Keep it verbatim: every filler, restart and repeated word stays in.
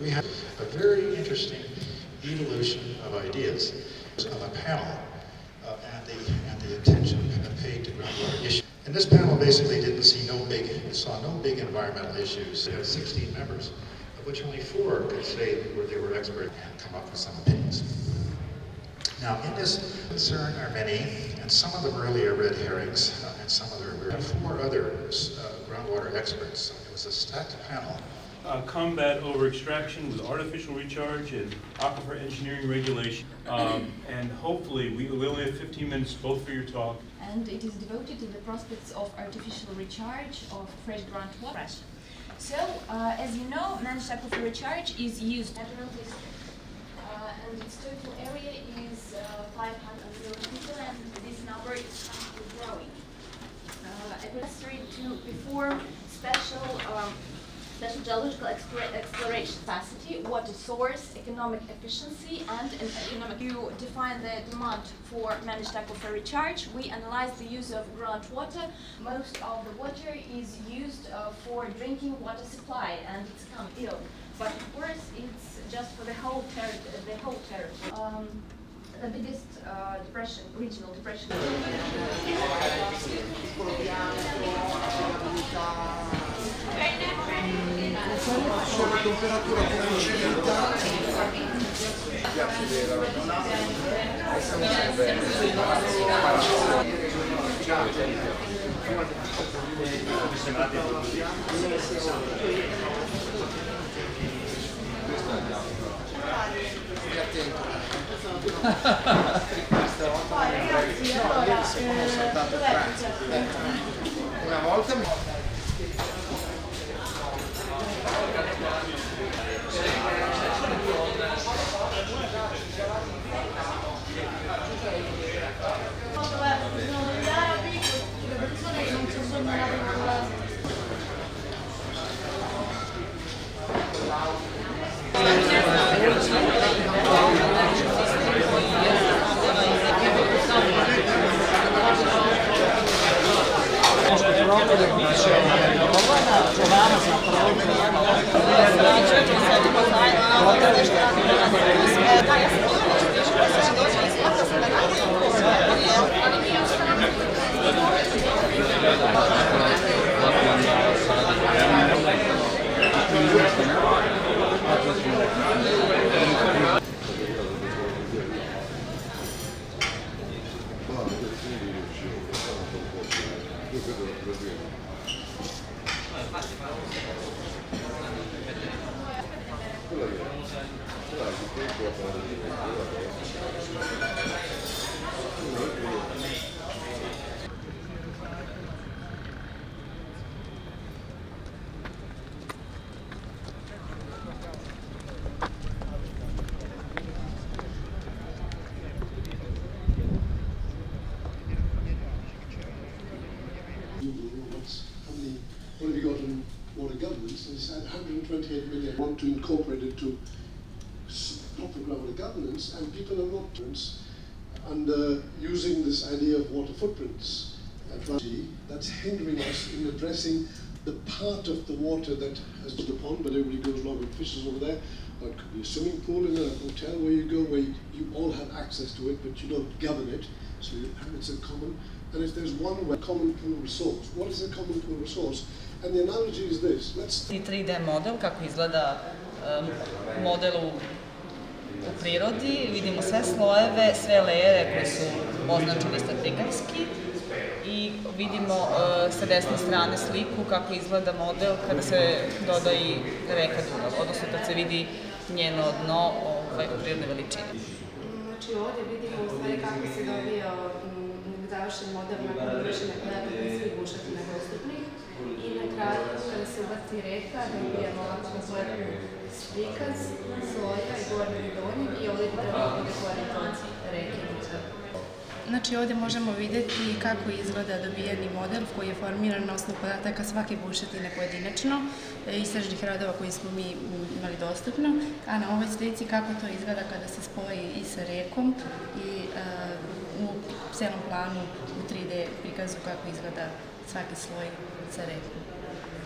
We have a very interesting evolution of ideas of a panel uh, and, the, and the attention paid to groundwater issues. And this panel basically didn't see no big, it saw no big environmental issues. It had sixteen members, of which only four could say that they were expert and come up with some opinions. Now, in this concern are many, and some of them really are red herrings, uh, and some of them are four other uh, groundwater experts. So it was a stacked panel. Uh, combat over extraction with artificial recharge and aquifer engineering regulation. Um, and hopefully, we, we only have fifteen minutes both for your talk. And it is devoted to the prospects of artificial recharge of fresh groundwater. So, uh, as you know, managed aquifer recharge is used in natural district. Uh, and its total area is uh, five hundred million people, and this number is constantly growing. Uh, it was necessary to perform special um, special geological exploration capacity, water source, economic efficiency, and an economic. To define the demand for managed aquifer recharge, we analyze the use of groundwater. Most of the water is used uh, for drinking water supply, and it's come ill. But of course, it's just for the whole territory. The whole territory. Um, the biggest uh, depression, regional depression. Sono temperatura concentrata. Una volta what have you got in water governance? And it's had one hundred twenty-eight million want to incorporate it to proper groundwater governance, and people are not under using this idea of water footprints. That's hindering us in addressing the part of the water that has to the pond, but everybody goes along with fishes over there. Or it could be a swimming pool in a hotel where you go, where you, you all have access to it, but you don't govern it. So you, it's a common. And if there's one way, common pool resource, what is a common pool resource? And the analogy is this. Let's tri D model, kako izgleda um, model u, u prirodi. Vidimo sve slojeve, sve lejere koji su označeni stratigrafski i vidimo uh, sa desne strane sliku kako izgleda model kada se doda i reka Dunav, odnosno kad se vidi njeno dno ovaj, u prirodnoj veličini. Znači ovdje vidimo u stvari kako se dobija završen model nakon vršenja podataka iz svih bušotina dostupnih i na kraju kada se ubaci reka dobijemo ovako kompletnu prikaz sloja i gornjeg i donjeg i ovdje treba bude horizont reke. Znači ovdje možemo vidjeti kako izgleda dobijeni model koji je formiran na osnovu podataka svake bušotine pojedinačno, istražnih radova koji smo mi imali dostupno, a na ovoj slici kako to izgleda kada se spoji i sa rekom i uh, u celom planu u tri D prikazu kako izgleda svaki sloj sa rekom.